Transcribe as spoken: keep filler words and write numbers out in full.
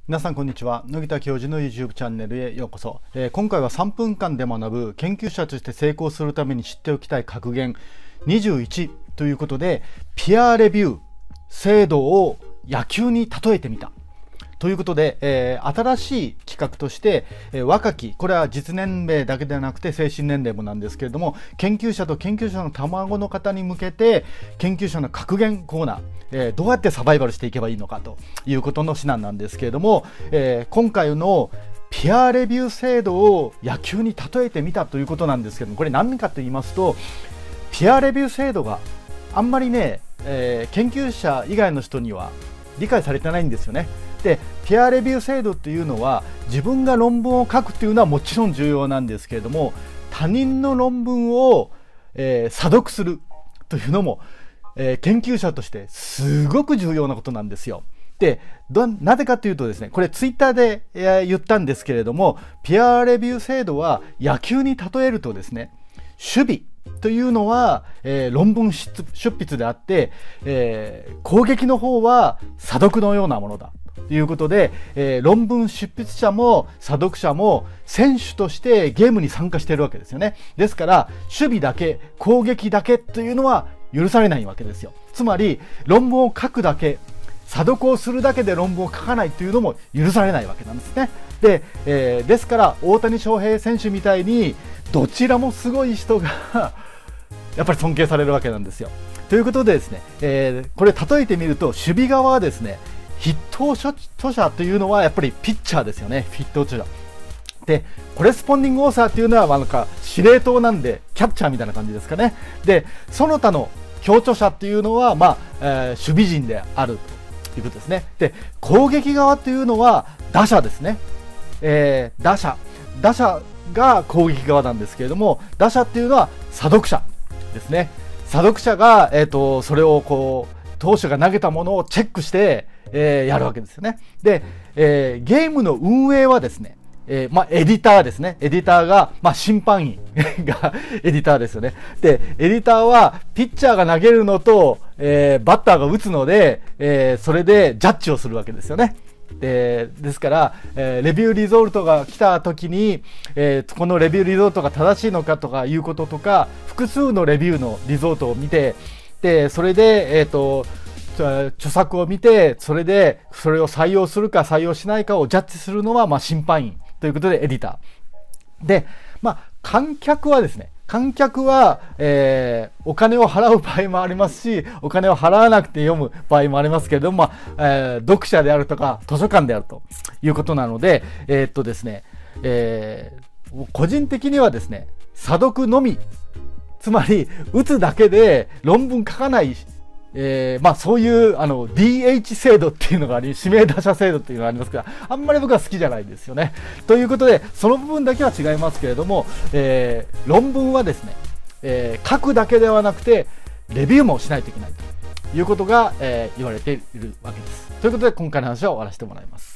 皆さんこんにちは。野木田教授の YouTube チャンネルへようこそ。えー、今回はさんぷんかんで学ぶ研究者として成功するために知っておきたい格言にじゅういちということで、ピアレビュー制度を野球に例えてみたということで、えー、新しい企画として、えー、若き、これは実年齢だけではなくて精神年齢もなんですけれども、研究者と研究者の卵の方に向けて研究者の格言コーナー、えー、どうやってサバイバルしていけばいいのかということの指南なんですけれども、えー、今回のピアレビュー制度を野球に例えてみたということなんですけども、これ何かと言いますと、ピアレビュー制度があんまりね、えー、研究者以外の人には理解されてないんですよね。で、ピアレビュー制度というのは、自分が論文を書くというのはもちろん重要なんですけれども、他人の論文を、えー、査読するというのも、えー、研究者としてすごく重要なことなんですよ。で、どなぜかというとですね、これツイッターで、えー、言ったんですけれども、ピアレビュー制度は野球に例えるとですね、守備というのは、えー、論文出筆であって、えー、攻撃の方は査読のようなものだということで、えー、論文執筆者も査読者も選手としてゲームに参加しているわけですよね。ですから守備だけ攻撃だけというのは許されないわけですよ。つまり論文を書くだけ、査読をするだけで論文を書かないというのも許されないわけなんですね。で、えー、ですから大谷翔平選手みたいにどちらもすごい人がやっぱり尊敬されるわけなんですよ。ということでですね、えー、これ例えてみると、守備側はですね、筆頭著者というのはやっぱりピッチャーですよね。筆頭著者で、コレスポンディングオーサーというのはなんか司令塔なんでキャッチャーみたいな感じですかね。で、その他の強著者というのは、まあえー、守備陣であるということですね。で、攻撃側というのは打者ですね。えー、打者打者が攻撃側なんですけれども、打者っていうのは査読者ですね。査読者が、えーと、それをこう投手が投げたものをチェックして、えー、やるわけですよね。で、えー、ゲームの運営はですね、えーまあ、エディターですね。エディターが、まあ、審判員がエディターですよね。で、エディターはピッチャーが投げるのと、えー、バッターが打つので、えー、それでジャッジをするわけですよね。で, ですから、えー、レビューリゾルトが来た時に、えー、このレビューリゾルトが正しいのかとかいうこととか、複数のレビューのリゾルトを見て、でそれで、えーと、著作を見て、それでそれを採用するか採用しないかをジャッジするのは、まあ、審判員ということでエディターで、まあ、観客はですね、観客は、えー、お金を払う場合もありますし、お金を払わなくて読む場合もありますけれども、まあえー、読者であるとか図書館であるということなので、えーっとですねえー、個人的にはですね、査読のみ、つまり打つだけで論文書かない、えーまあ、そういうあの ディーエイチ 制度っていうのがあり、指名打者制度っていうのがありますから、あんまり僕は好きじゃないんですよね。ということで、その部分だけは違いますけれども、えー、論文はですね、えー、書くだけではなくてレビューもしないといけないということが、えー、言われているわけです。ということで、今回の話は終わらせてもらいます。